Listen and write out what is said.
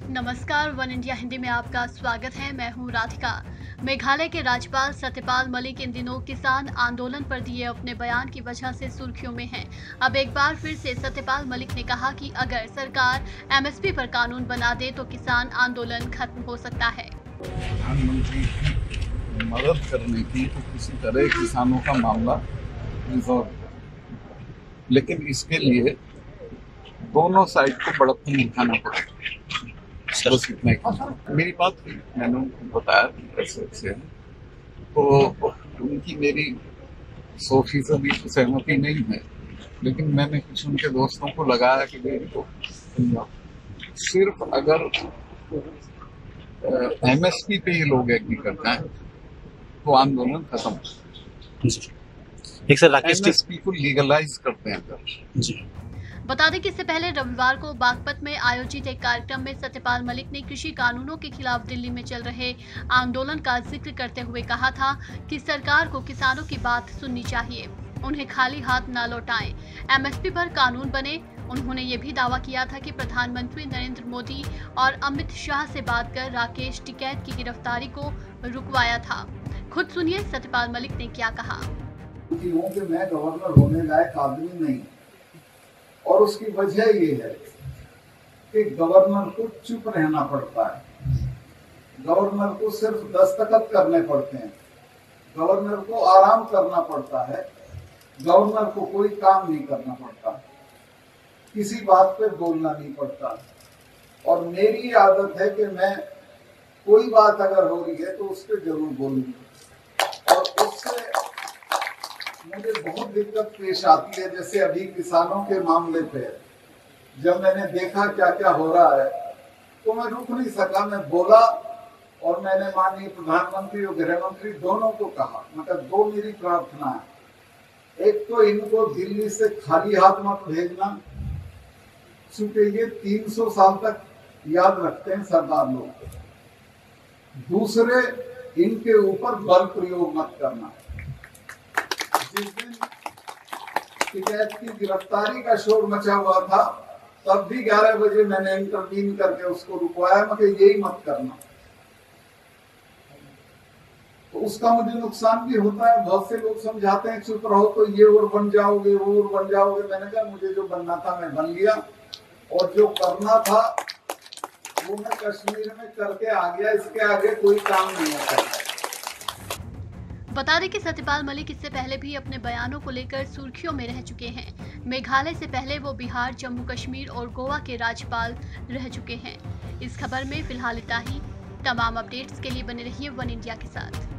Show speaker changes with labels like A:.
A: नमस्कार, one India Hindi में आपका स्वागत है। मैं हूं राधिका। मेघालय के राज्यपाल सत्यपाल मलिक इन दिनों किसान आंदोलन पर दिए अपने बयान की वजह से सुर्खियों में हैं। अब एक बार फिर से सत्यपाल मलिक ने कहा कि अगर सरकार एमएसपी पर कानून बना दे तो किसान आंदोलन खत्म हो सकता है।
B: प्रधानमंत्री की मदद करने की तो किसी तरह किसानों का मामला रिजॉल्व, लेकिन इसके लिए दोनों साइड को बड़प्पन दिखाना पड़ेगा। बस इतना ही मेरी बात थी, मैंने उनको बताया कि ऐसे है, तो उनकी मेरी 100% सहमति नहीं है, लेकिन मैंने कुछ उनके दोस्तों को लगाया कि देखो, सिर्फ अगर एमएसपी पे ये लोग एग्री करते हैं तो आंदोलन खत्म।
C: एक सर राकेश
B: एमएसपी को लीगलाइज करते हैं
C: जी।
A: बता दें कि इससे पहले रविवार को बागपत में आयोजित एक कार्यक्रम में सत्यपाल मलिक ने कृषि कानूनों के खिलाफ दिल्ली में चल रहे आंदोलन का जिक्र करते हुए कहा था कि सरकार को किसानों की बात सुननी चाहिए, उन्हें खाली हाथ न लौटाएं, एमएसपी पर कानून बने। उन्होंने ये भी दावा किया था कि प्रधानमंत्री नरेंद्र मोदी और अमित शाह से बात कर राकेश टिकैत की गिरफ्तारी को रुकवाया था। खुद सुनिए सत्यपाल मलिक ने क्या कहा।
D: मैं गवर्नर होने लायक आदमी नहीं, और उसकी वजह ये है कि गवर्नर को चुप रहना पड़ता है, गवर्नर को सिर्फ दस्तखत करने पड़ते हैं, गवर्नर को आराम करना पड़ता है, गवर्नर को कोई काम नहीं करना पड़ता, किसी बात पे बोलना नहीं पड़ता। और मेरी आदत है कि मैं कोई बात अगर हो रही है तो उस पर जरूर बोलूंगा, और उससे मुझे बहुत दिक्कत पेश आती है। जैसे अभी किसानों के मामले पे जब मैंने देखा क्या क्या हो रहा है तो मैं रुक नहीं सका, मैं बोला, और मैंने माननीय प्रधानमंत्री और गृह मंत्री दोनों को कहा, मतलब दो मेरी प्रार्थना है। एक तो इनको दिल्ली से खाली हाथ मत भेजना, क्योंकि ये 300 साल तक याद रखते हैं सरदार लोग। दूसरे, इनके ऊपर बल प्रयोग मत करना। जिस दिन टिकैत की गिरफ्तारी का शोर मचा हुआ था तब भी 11 बजे मैंने इंटरवीन करके उसको रुकवाया, मगर यही मत करना। तो उसका मुझे नुकसान भी होता है। बहुत से लोग समझाते हैं चुप रहो तो ये और बन जाओगे, वो और बन जाओगे। मैंने कहा मुझे जो बनना था मैं बन गया, और जो करना था वो मैं कश्मीर में करके आ गया। इसके आगे कोई काम नहीं आता।
A: बता दें कि सत्यपाल मलिक इससे पहले भी अपने बयानों को लेकर सुर्खियों में रह चुके हैं। मेघालय से पहले वो बिहार, जम्मू कश्मीर और गोवा के राज्यपाल रह चुके हैं। इस खबर में फिलहाल इतना ही। तमाम अपडेट्स के लिए बने रहिए वन इंडिया के साथ।